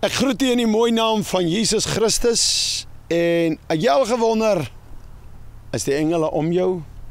Ek groet u in die mooi naam van Jesus Christus en het jy al gewonder, is die engele om jou?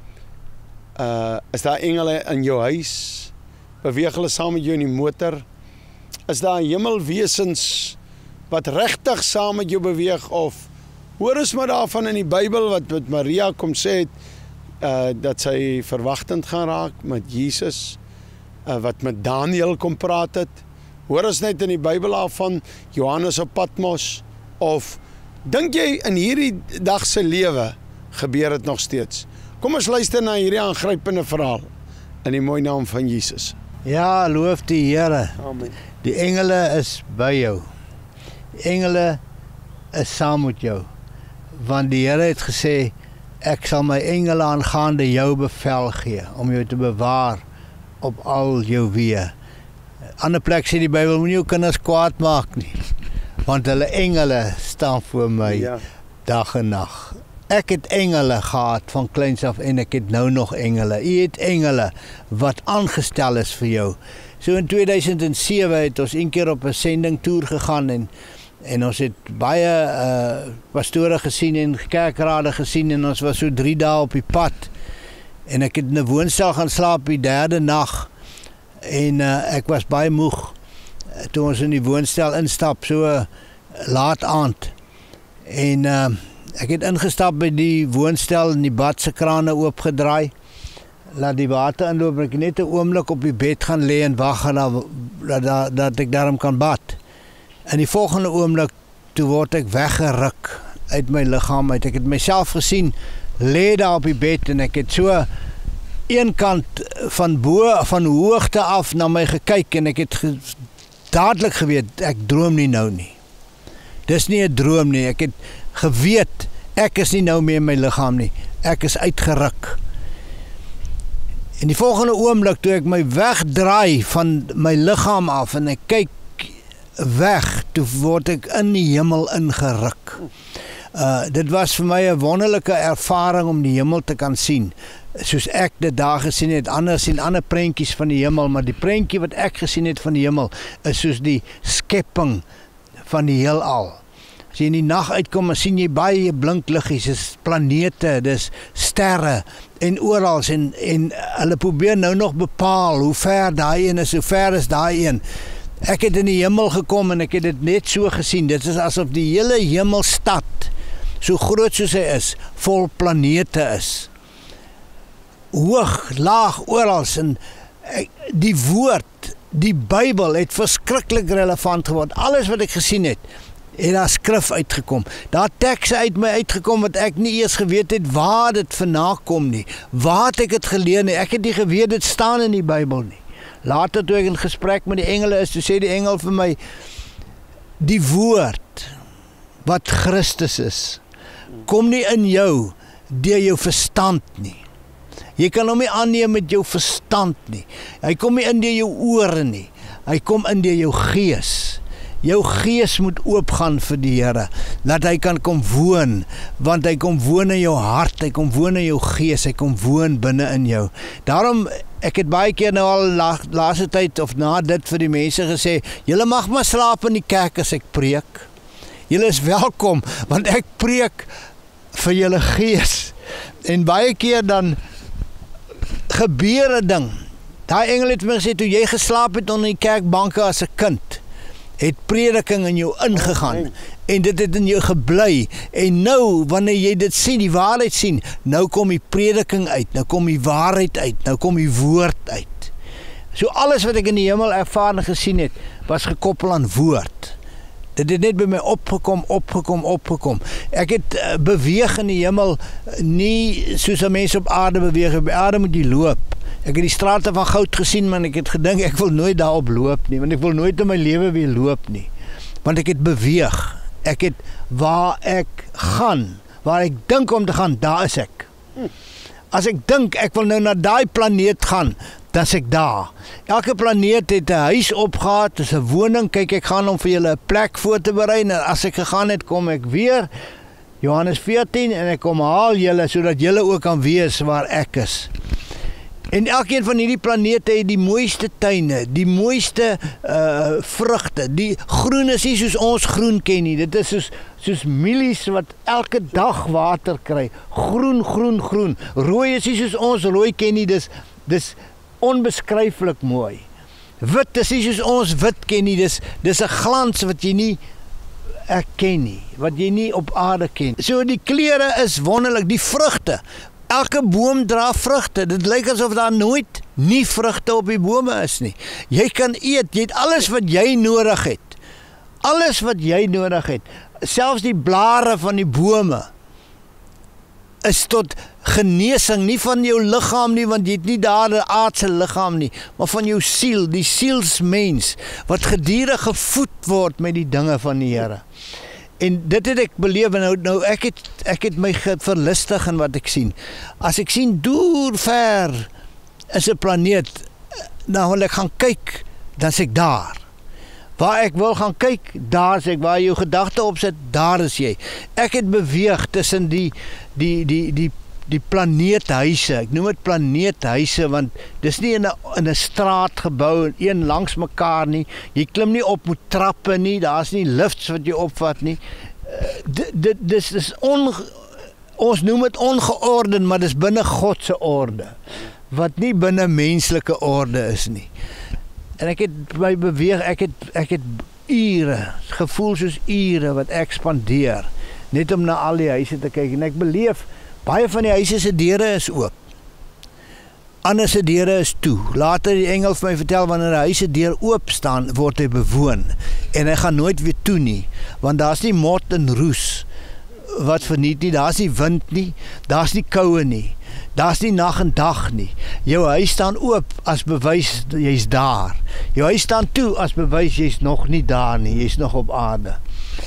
Is daar engele in jou huis? Beweeg hulle saam met jou in die motor? Is daar hemelwesens wat regtig saam met jou beweeg of hoor ons maar daarvan in die Bybel wat met Maria kom sê het, dat sy verwagtend gaan raak met Jesus, wat met Daniel kom praat het. Hoor ons net in die Bybel af van Johannes op Patmos, of dink jy in hierdie dag se lewe gebeur dit nog steeds? Kom ons luister na hierdie aangrypende verhaal in die mooi naam van Jesus. Ja, loof die Here. Amen. Die engele is by jou. Die engele is saam met jou. Want die Here het gesê, ek sal my engele aangaande jou bevel gee, om jou te bewaar op al jou weë. Ander plek sê die Bybel, moenie jou kinders kwaad maak nie, want hulle engele staan voor my dag en nag. Ek het engele gehad van kleins af en ek het nou nog engele. U het engele wat aangestel is vir jou. So in 2007 het ons een keer op 'n sendingtoer gegaan en ons het baie pastore gesien en kerkrade gesien en ons was so 3 dae op die pad. En ek het in 'n woonstel gaan slaap die 3de nag. En ek was baie moeg toe ons in die woonstel instap, so laat aand. En ek het ingestap by die woonstel en die bad se krane oopgedraai. Laat die water inloop, ek net 'n oomblik op die bed gaan lê en wag dat ek daarom kan bad. In die volgende oomblik toe word ek weggeruk uit my liggaam uit. Ek het myself gesien lê daar op die bed en ek het so een kant van hoogte af na my gekyk en ek het dadelik geweet, ek droom nie nou nie. Dis nie 'n droom nie, ek het geweet, ek is nie nou meer in my liggaam nie, ek is uitgeruk. En die volgende oomblik toe ek my wegdraai van my liggaam af en ek kyk weg, toe word ek in die hemel ingeruk. Dit was vir my 'n wonderlike ervaring om die hemel te kan sien. Soos ek dit daar gesien het, ander sien ander prentjies van die hemel, maar die prentjie wat ek gesien het van die hemel is soos die skepping van die heelal. As jy in die nag uitkom, dan sien jy baie blinkliggies, dis planete, dis sterre en oral en hulle probeer nou nog bepaal hoe ver daai een is, hoe ver is daai een. Ek het in die hemel gekom en ek het dit net so gesien. Dit is asof die hele hemelstad, so groot soos hy is, vol planete is. Hoog, laag, oral, en die woord, die Bybel het verskriklik relevant geword. Alles wat ek gesien het daar skrif uitgekom. Daar tekste uit my uitgekom wat ek nie eers geweet het waar dit vandaan kom nie. Waar het ek dit geleer nie? Ek het nie geweet dit staan in die Bybel nie. Later toe ek in gesprek met die engele is, toe sê die engel vir my, die woord wat Christus is, kom nie in jou deur jou verstand nie. Jy kan hom nie aanneem met jou verstand nie. Hy kom nie in deur jou ore nie. Hy kom in deur jou gees. Jou gees moet oopgaan vir die Here, dat hy kan kom woon, want hy kom woon in jou hart, hy kom woon in jou gees, hy kom woon binne in jou. Daarom, ek het baie keer nou al laaste tyd of na dit vir die mense gesê, julle mag maar slaap in die kerk as ek preek. Julle is welkom, want ek preek vir julle gees. En baie keer dan gebeur 'n ding. Daai engel het my gesê, toe jy geslaap het onder die kerkbanke as 'n kind, het prediking in jou ingegaan en dit het in jou gebly en nou wanneer jy dit sien, die waarheid sien, nou kom die prediking uit, nou kom die waarheid uit, nou kom die woord uit. So alles wat ek in die hemel ervaar en gesien het, was gekoppel aan woord. Dit het net by my opgekom. Ek het beweeg in die hemel nie soos 'n mens op aarde beweeg. Op aarde moet jy loop. Ek het die strate van goud gesien, maar ek het gedink ek wil nooit daarop loop nie, want ek wil nooit in my lewe weer loop nie. Want ek het beweeg. Ek het waar ek gaan, waar ek dink om te gaan, daar is ek. As ek dink ek wil nou na daai planeet gaan, dan is ek daar. Elke planeet het 'n huis opgehad, dis 'n woning. Kyk, ek gaan om vir julle 'n plek voor te berei en as ek gegaan het, kom ek weer. Johannes 14 en ek kom haal julle sodat julle ook kan weet waar ek is. En elkeen van hierdie planete het die mooiste tuine, die mooiste vrugte. Die groen is nie soos ons groen ken nie. Dit is soos mielies wat elke dag water kry. Groen, groen, groen. Rooi is nie soos ons rooi ken nie. Dis onbeskryflik mooi. Wit is nie soos ons wit ken nie. Dis 'n glans wat jy nie erken nie, wat jy nie op aarde ken. So die kleure is wonderlik, die vrugte. Elke boom dra vrugte. Dit lyk asof daar nooit nie vrugte op die bome is nie. Jy kan eet, jy het alles wat jy nodig het. Alles wat jy nodig het. Selfs die blare van die bome is tot genesing, nie van jou liggaam nie, want jy het nie daar 'n aardse liggaam nie, maar van jou siel, die sielsmens, wat gedurig gevoed word met die dinge van die Here. En dit het ek beleef, nou ek het my verlustig in wat ek sien. As ek sien deur ver is 'n planeet, dan wil ek gaan kyk, dan is ek daar. Waar ek wil gaan kyk, daar is ek. Waar jou gedagte op sit, daar is jy. Ek het beweeg tussen die planeethuise. Ek noem dit planeethuise want dis nie in 'n straat gebou, een langs mekaar nie. Jy klim nie op met trappe nie, daar's nie lifts wat jy opvat nie. Ons noem dit ongeorden, maar dis binne God se orde, wat nie binne menslike orde is nie. En ek het my beweeg, ek het ure, gevoel soos ure wat ek spandeer, net om na al die huise te kyk. En ek beleef, baie van die huise se deure is oop. Ander se deure is toe. Later die engel vir my vertel, wanneer 'n huis se deur oop staan, word hy bewoon. En hy gaan nooit weer toe nie, want daar's nie mot en roes wat verniet nie, daar's nie wind nie, daar's nie koue nie. Daar's nie nag en dag nie. Jou huis staan oop as bewys jy's daar. Jou huis staan toe as bewys jy's nog nie daar nie, jy's nog op aarde.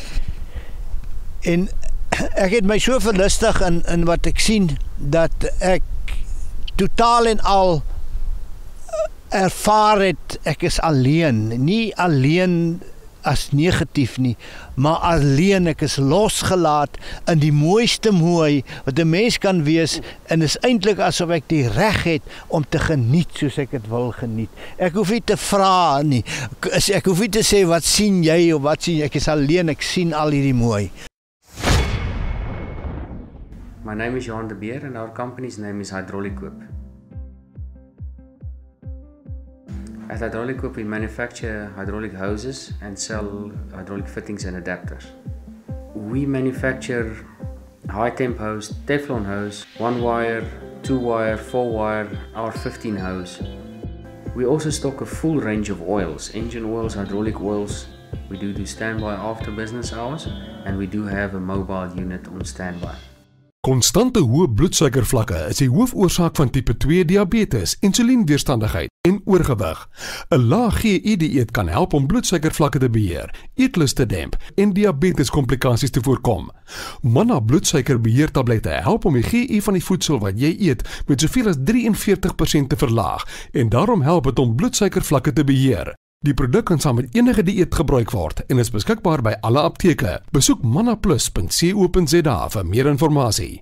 En ek het my so verlustig in wat ek sien, dat ek totaal en al ervaar het, ek is alleen. Nie alleen as negatief nie, maar alleen, ek is losgelaat in die mooiste mooi wat 'n mens kan wees, en is eintlik asof ek die reg het om te geniet soos ek dit wil geniet. Ek hoef nie te vra nie, ek hoef nie te sê wat sien jy of wat sien jy, ek is alleen, ek sien al hierdie mooi. My name is Johan de Beer and our company's name is Hydraulic-Koop. At Hydraulic-Koop we manufacture hydraulic hoses and sell hydraulic fittings and adapters. We manufacture high temp hose, Teflon hose, 1 wire, 2 wire, 4 wire, R15 hose. We also stock a full range of oils, engine oils, hydraulic oils. We do standby after business hours and we do have a mobile unit on standby. Konstante hoë bloedsuikervlakke is die hoofoorsaak van tipe 2 diabetes, insulienweerstandigheid en oorgewig. 'n Lae GI-dieet kan help om bloedsuikervlakke te beheer, eetlus te demp en diabeteskomplikasies te voorkom. Manna bloedsuikerbeheertablette help om die GI van die voedsel wat jy eet met soveel as 43% te verlaag en daarom help dit om bloedsuikervlakke te beheer. Die produk kan saam met enige dieet gebruik word en is beskikbaar by alle apteke. Besoek mannaplus.co.za vir meer inligting.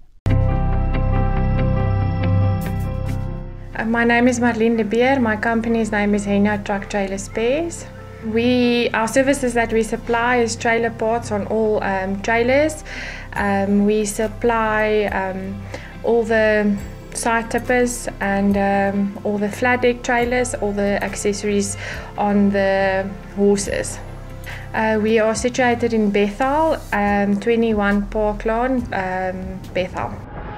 My name is Marlene de Beer. My company's name is Hena Truck Trailer Spares. Our services that we supply is trailer parts on all trailers. We supply all the side tippers and all the flat deck trailers, all the accessories on the horses. We are situated in Bethel, 21 Park Lawn, Bethel.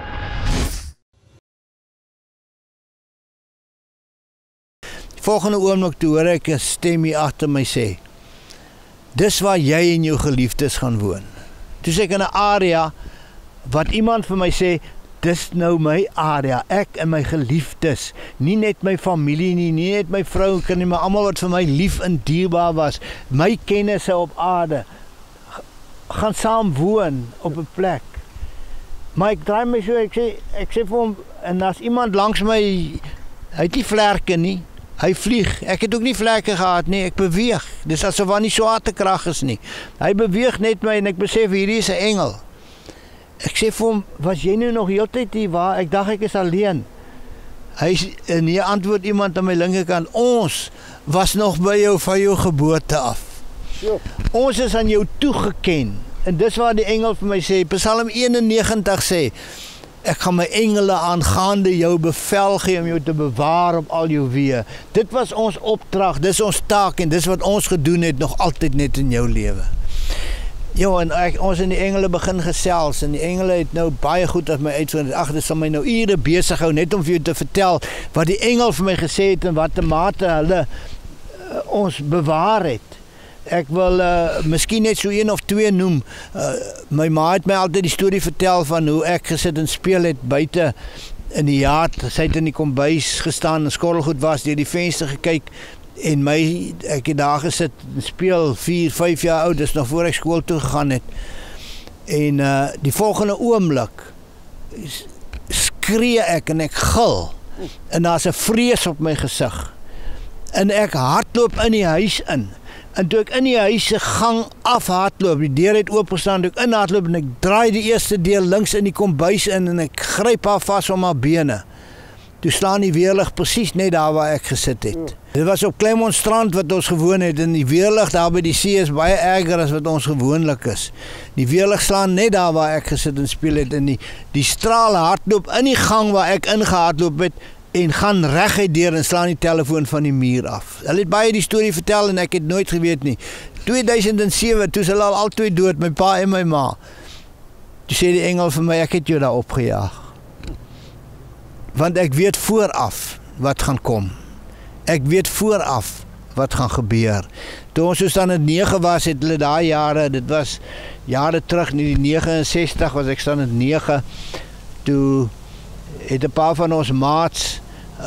Volgende oomblik toe hoor ek 'n stem hier agter my sê, dis waar jy en jou geliefdes gaan woon. Toe sê ek in 'n area wat iemand vir my sê, dis nou my area, ek en my geliefdes, nie net my familie nie, nie net my vrou en kind nie, maar almal wat vir my lief en dierbaar was, my kennisse op aarde, gaan saam woon op 'n plek. Maar ek draai my so, ek sê vir hom, en as iemand langs my, hy het nie vlerke nie, hy vlieg, ek het ook nie vlerke gehad nie, ek beweeg, dis asof daar nie swaartekrag is nie, hy beweeg net my en ek besef, hierdie is 'n engel. Ek sê vir hom, was jy nou nog heeltyd hier waar, ek dacht ek is alleen. En hier antwoord iemand aan my linkerkant, ons was nog by jou van jou geboorte af. Ons is aan jou toegeken. En dis waar die engel vir my sê, Psalm 91 sê, ek gaan my engele aangaande jou bevel gee om jou te bewaar op al jou weë. Dit was ons opdrag, dis ons taak en dis wat ons gedoen het nog altyd net in jou lewe. Ja, en ons in die engele begin gesels en die engele het nou baie goed as my uitvind. Ag, dit sal my nou ure besig hou net om vir jou te vertel wat die engel vir my gesê het en watter mate hulle ons bewaar het. Ek wil miskien net so 1 of 2 noem. My ma het my altyd die storie vertel van hoe ek gesit en speel het buite in die jaard. Sy het in die kombuis gestaan en skorrelgoed was, deur die venster gekyk en ek het daar gesit en speel 4, 5 jaar oud, dis nog voor ek skool toe gegaan het. En die volgende oomblik skree ek en ek gil en daar's 'n vrees op my gesig. En ek hardloop in die huis in. En toe ek in die huis se gang afhardloop, die deur het oopgestaan, toe ek inhardloop en ek draai die eerste deur links in die kombuis in en ek gryp haar vas om haar bene. Toe staan die weerlig presies net daar waar ek gesit het. Dit was op Kleinmondstrand wat ons gewoon het en die weerlig daar by die see is baie erger as wat ons gewoonlik is. Die weerlig slaan net daar waar ek gesit en speel het en die straal hardloop in die gang waar ek ingehardloop het en gaan reguit deur en slaan die telefoon van die muur af. Hulle het baie die storie vertel en ek het nooit geweet nie. 2007, toe is hulle al twee dood, my pa en my ma. Toe sê die engel vir my, ek het jou daar opgejaag. Want ek weet vooraf wat gaan kom. Ek weet vooraf wat gaan gebeur. Toe ons so standaard 9 was, het hulle daai jare, dit was jare terug, in die 69 was ek standaard 9, toe het 'n paar van ons maats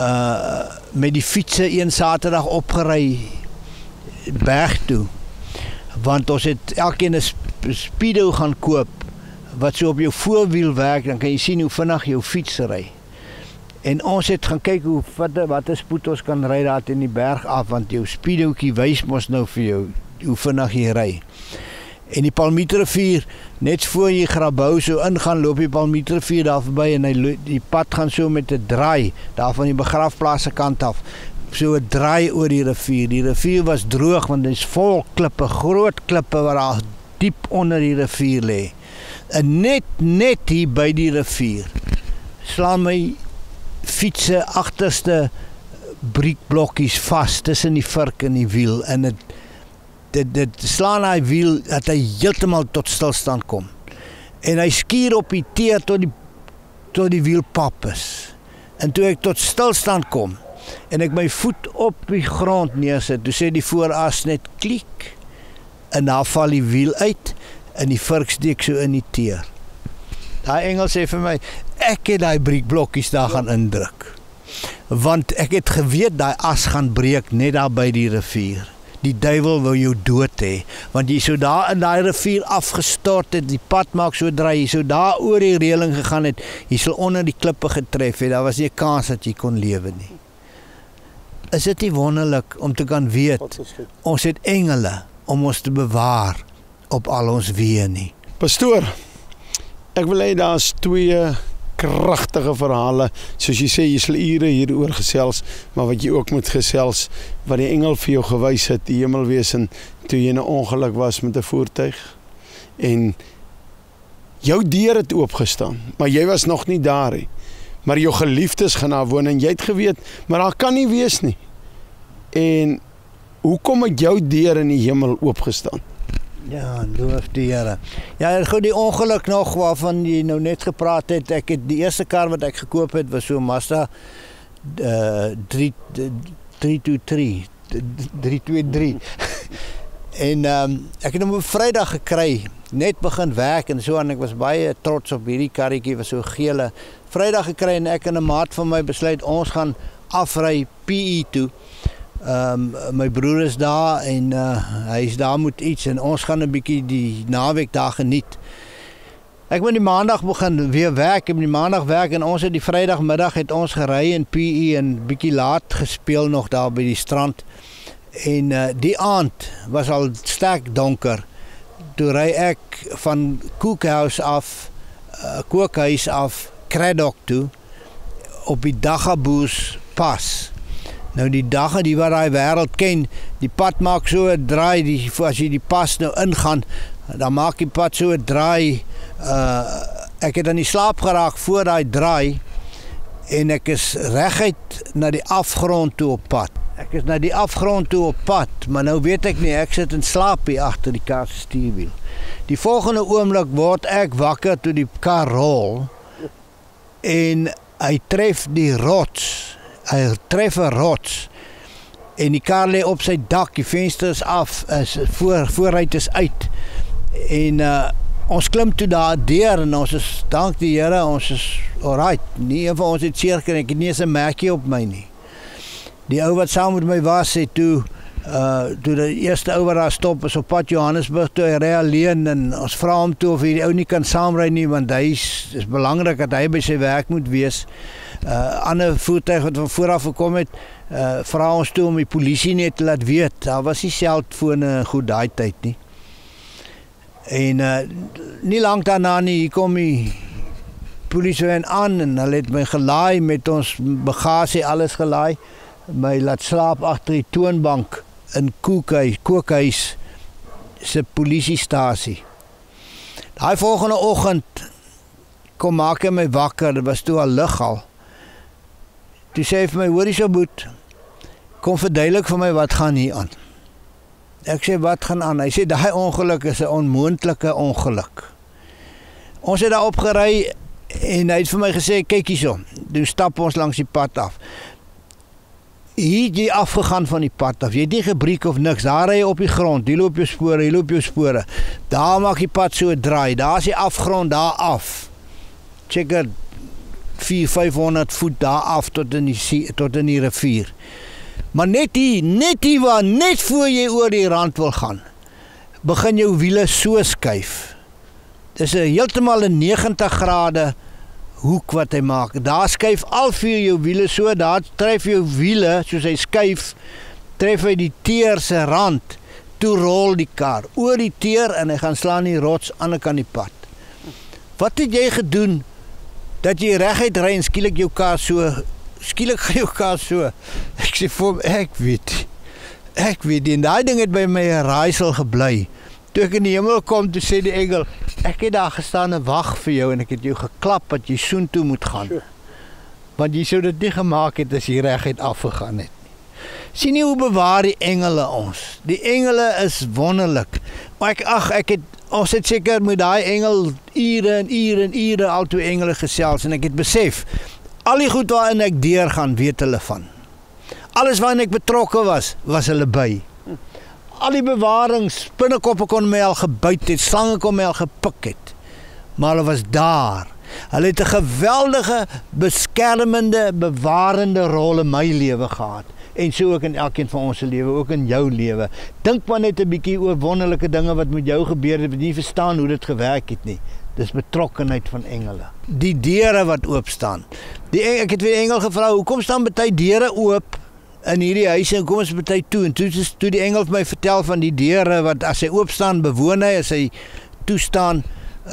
met die fietsen een Saterdag opgery berg toe. Want ons het elkeen 'n Speedo gaan koop, wat so op jou voorwiel werk, dan kan jy sien hoe vinnig jou fiets ry. En ons het gaan kyk wat 'n spoed ons kan ry daar in die berg af, want jou Speedootjie wys mos nou vir jou hoe vinnig jy ry. En die Palmietrivier, net voor jy Grabouw so ingaan, loop die Palmietrivier daar verby en die pad gaan so met 'n draai, daar van die begrafplaas se kant af, so 'n draai oor die rivier. Die rivier was droog, want dit is vol klippe, groot klippe wat daar diep onder die rivier lê. En net hier by die rivier, slaan my fietsen agterste briekblokkies vas tussen die vurk en die wiel en dit slaan hy wiel dat hy heeltemal tot stilstand kom. En hy skuur op die teer tot die wiel pap is. En toe ek tot stilstand kom en ek my voet op die grond neersit, toe sê die vooras net klik en daar val die wiel uit en die vurk steek so in die teer. Daai engel sê vir my, ek het daai briekblokkies daar gaan indruk. Want ek het geweet daai as gaan breek net daar by die rivier. Die duiwel wil jou dood hê, want jy sou daar in daai rivier afgestort het, die pad maak so draai, jy sou daar oor die reëling gegaan het, jy sal onder die klippe getref het, daar was nie 'n kans dat jy kon lewe nie. Is dit nie wonderlik om te kan weet, ons het engele om ons te bewaar op al ons weë nie. Pastoor, ek wil hê daar's 2 kragtige verhale, soos jy sê, jy sal ure hieroor gesels, maar wat jy ook moet gesels, wat die engel vir jou gewys het, die hemelwesen, toe jy in 'n ongeluk was met 'n voertuig, en jou deur het oopgestaan, maar jy was nog nie daar nie, maar jou geliefdes gaan daar woon, en jy het geweet, maar daar kan nie wees nie, en hoekom het jou deur in die hemel oopgestaan? Ja, loof die Here. Ja, goed, die ongeluk nog waarvan jy nou net gepraat het, die eerste kar wat ek gekoop het, was so Mazda 323. En ek het hom op Vrydag gekry, net begin werk en so, en ek was baie trots op hierdie karretjie, was so gele. Vrydag gekry en ek en 'n maat van my besluit, ons gaan afry PE toe. My broer is daar en hy is daar met iets en ons gaan 'n bietjie die naweek daar geniet. Ek moet die maandag begin weer werk, ek moet die maandag werk en ons het die Vrydagmiddag het ons gery in PE en bietjie laat gespeel nog daar by die strand. En die aand was al sterk donker. Toe ry ek van Kookhuis af, Craddock toe, op die Daggaboos pas. Nou die Dagga, die wat daai wêreld ken, die pad maak so 'n draai, as jy die pas nou ingaan, dan maak die pad so 'n draai. Ek het aan die slaap geraak voor daai draai en ek is reguit na die afgrond toe op pad. Ek is na die afgrond toe op pad, maar nou weet ek nie, ek sit in slaap hier agter die kar se stuurwiel. Die volgende oomblik word ek wakker toe die kar rol en hy tref die rots. Hy tref 'n rots en die kar lê op sy dak, die venster is af, vooruit is uit. En ons klim toe daar deur en ons is, dank die Here, ons is alright. Nie een van ons het seer gekry, ek het nie eens 'n merkie op my nie. Die ou wat saam met my was, sê toe die eerste ou wat daar stop is op pad Johannesburg toe, hy ry alleen en ons vra hom toe of hy die ou nie kan saamry nie, want hy is belangrik dat hy by sy werk moet wees. Ander voertuig wat van vooraf gekom het, vra ons toe om die polisie net te laat weet. Daar was nie seldfone goed daai tyd nie. En nie lank daarna nie, hier kom die polisie aan en hulle het my gelaai met ons bagasie, alles gelaai. My laat slaap agter die toonbank in Kookhuis se polisiestasie. Daai volgende oggend kom maak hy my wakker, dit was toe al lig al. Toe sê hy vir my, hoorie so boet, kom verduidelik vir my wat gaan hier aan. Ek sê, wat gaan aan? Hy sê, daai ongeluk is 'n onmoontlike ongeluk. Ons het daar opgery en hy het vir my gesê, kyk hierso, toe stap ons langs die pad af. Hier het jy afgegaan van die pad af, jy het nie gebreek of niks, daar ry jy op die grond, hier loop jou spore, daar maak die pad so 'n draai, daar is die afgrond daar af. Checker 400-500 voet daar af tot in die rivier. Maar net voor jy oor die rand wil gaan, begin jou wiele so skuif. Dis heeltemal 'n 90 grade hoek wat hy maak. Daar skuif al vier jou wiele so, daar tref jou wiele, soos hy skuif, tref hy die teer se rand, toe rol die kar oor die teer en hy gaan slaan die rots aan die kant die pad. Wat het jy gedoen dat jy reguit ry en skielik gaan jou kar so? Ek sê vir hom, ek weet, en daai ding het by my 'n raaisel gebly. Toe ek in die hemel kom, toe sê die engel, ek het daar gestaan en wag vir jou en ek het jou geklap dat jy soen toe moet gaan. Want jy sou dit nie gemaak het as jy reguit afgegaan het nie. Sien nie hoe bewaar die engele ons. Die engele is wonderlik. Maar ons het seker met daai engel ure al twee engele gesels en ek het besef, al die goed waarin ek deurgaan, weet hulle van. Alles waarin ek betrokke was hulle by. Al die bewarings, binnekoppe kon my al gebyt het, slange kon my al gepik het. Maar hulle was daar. Hulle het 'n geweldige, beskermende, bewarende rol in my lewe gehad. En so ook in elkeen van ons se lewe, ook in jou lewe. Dink maar net 'n bietjie oor wonderlike dinge wat met jou gebeur het, wat jy nie verstaan hoe dit gewerk het nie. Dis betrokkenheid van engele. Die deure wat oop staan. Ek het weer die engel gevra, hoekom staan baie deure oop in hierdie huise en kom ons baie toe? En toe die engel vir my vertel van die deure wat as hy oop staan bewoon hy, as hy toestaan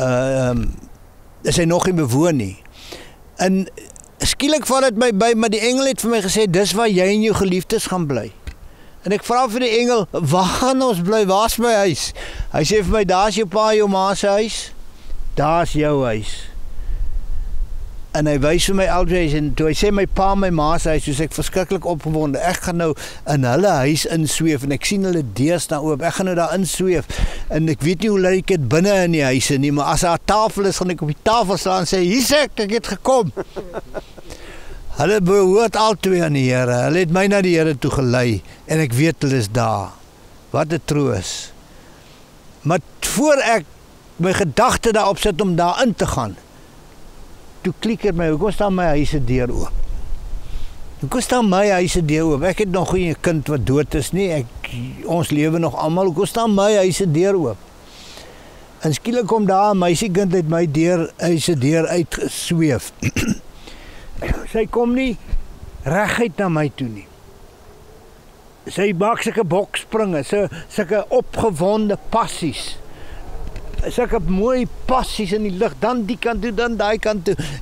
is hy nog nie bewoon nie. En skielik val dit my by, maar die engel het vir my gesê, dis waar jy en jou geliefdes gaan bly. En ek vra vir die engel, waar gaan ons bly? Waar's my huis? Hy sê vir my, daar's jou pa en jou ma se huis, daar's jou huis. En hy wys vir my altyd, en toe hy sê my pa en my ma se huis, soos ek verskriklik opgewonde, ek gaan nou in hulle huis insweef, en ek sien hulle deurs daar oop, ek gaan nou daar insweef, en ek weet nie hoe lyk dit binne in die huise nie, maar as daar 'n tafel is, gaan ek op die tafel staan en sê, hier's ek het gekom. Hulle behoort al twee aan die Here, hulle het my na die Here toe gelei, en ek weet hulle is daar. Wat 'n troos. Maar voor ek my gedagte daarop sit om daar in te gaan, toe klik my, hoekom staan my huise deur oop? Hoekom staan my huise deur oop? Ek het nog nie 'n kind wat dood is nie, ons lewe nog almal, hoekom staan my huise deur oop? En skielik kom daar 'n meisiekind uit my huise deur uitgesweef. Sy kom nie reguit na my toe nie. Sy maak sulke bokspringe, sulke opgewonde passies. Sulke mooi passies in die lug, dan die kant toe, dan daai kant toe.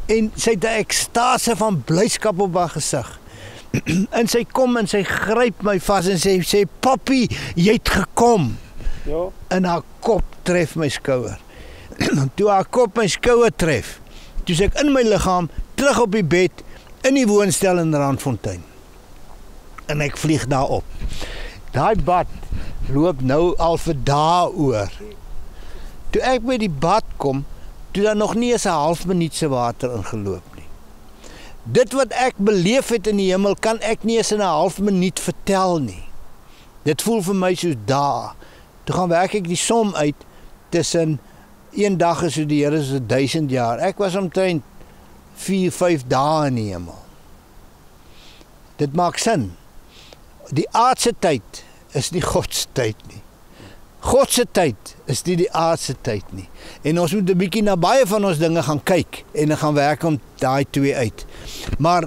En sy het 'n ekstase van blydskap op haar gesig. En sy kom en sy gryp my vas en sê, "Papi, jy het gekom." Ja. En haar kop tref my skouer. Toe haar kop my skouer tref, toe sê ek in my liggaam, terug op die bed, in die woonstel in Randfontein. En ek vlieg daar op. Daai bad loop nou al vir dae oor. Toe ek by die bad kom, toe daar nog nie eens 'n half minuut se water ingeloop nie. Dit wat ek beleef het in die hemel, kan ek nie eens in 'n half minuut vertel nie. Dit voel vir my soos dae. Toe gaan werk ek die som uit, tussen een dag is so die Here is 1000 jaar. Ek was omtrent 4-5 dae in die hemel. Dit maak sin. Die aardse tyd is nie God se tyd nie. God se tyd is nie die aardse tyd nie. En ons moet 'n bietjie na baie van ons dinge gaan kyk en dan gaan werk om daai twee uit. Maar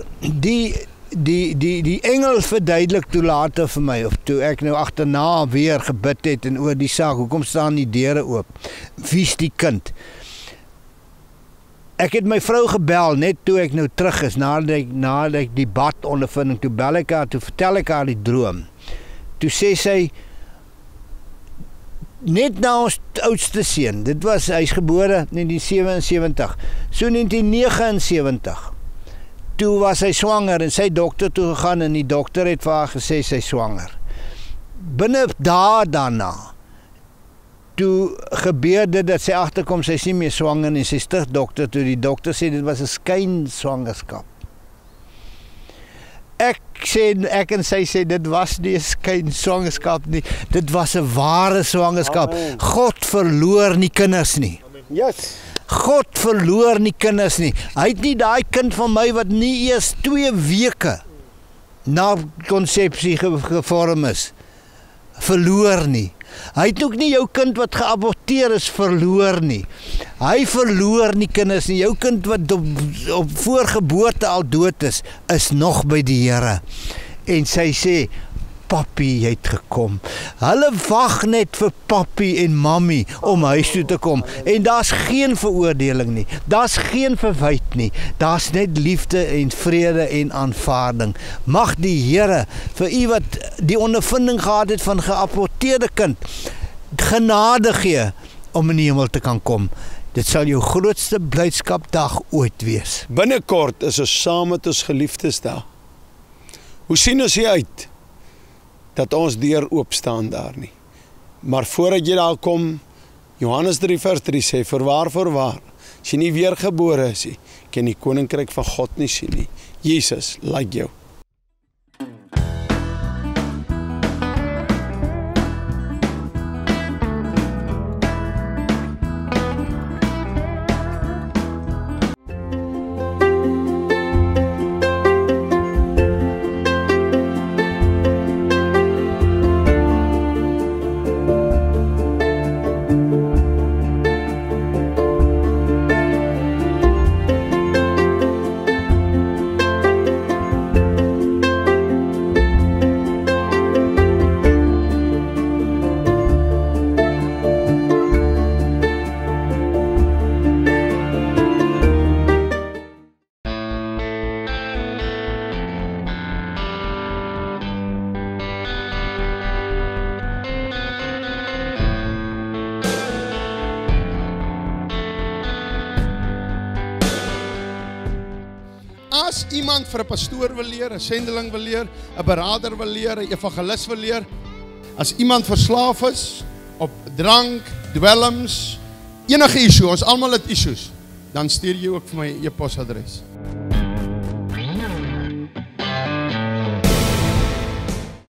die engel verduidelik toe later vir my, of toe ek nou agterna weer gebid het en oor die saak, hoekom staan die deure oop? Wie's die kind? Ek het my vrou gebel, net toe ek nou terug is, nadat ek die bad ondervinding, toe bel ek haar, toe vertel ek haar die droom. Toe sê sy, net na ons oudste seun, hy's gebore 1977, so 1979, toe was sy swanger en sy dokter toe gegaan en die dokter het vir haar gesê sy swanger. Binne dae daarna, toe gebeur dit dat sy agterkom, sy is nie meer swanger en sy terug dokter toe, die dokter sê dit was 'n skynswangerskap. Ek en sy sê dit was nie 'n skynswangerskap nie, dit was 'n ware swangerskap. Amen. God verloor nie kinders nie. Yes. God verloor nie kinders nie. Hy het nie daai kind van my wat nie eers 2 weke na konsepsie gevorm is, verloor nie. Hy het ook nie jou kind wat geaborteer is verloor nie. Hy verloor nie kinders nie. Jou kind wat op voorgeboorte al dood is nog by die Here. En sy sê, papi, jy het gekom. Hulle wag net vir papi en mammy om huis toe te kom. En daar's geen veroordeling nie. Daar's geen verwyt nie. Daar's net liefde en vrede en aanvaarding. Mag die Here vir u wat die ondervinding gehad het van geaborteerde kind, genade gee om in die hemel te kan kom. Dit sal jou grootste blydskapdag ooit wees. Binnekort is ons saam met ons geliefdes daar. Hoe sien ons hier uit? Dat ons deur oop staan daar nie. Maar voordat jy daar kom, Johannes 3:3 sê, voorwaar, as jy nie weergebore is nie, kan die koninkryk van God nie sien nie. Jesus, like jou. As iemand vir 'n pastoor wil leer, 'n sendeling wil leer, 'n beraader wil leer, 'n evangelis wil leer, as iemand verslaaf is op drank, dwelms, enige issue, ons almal het issues, dan stuur jy ook vir my e-posadres.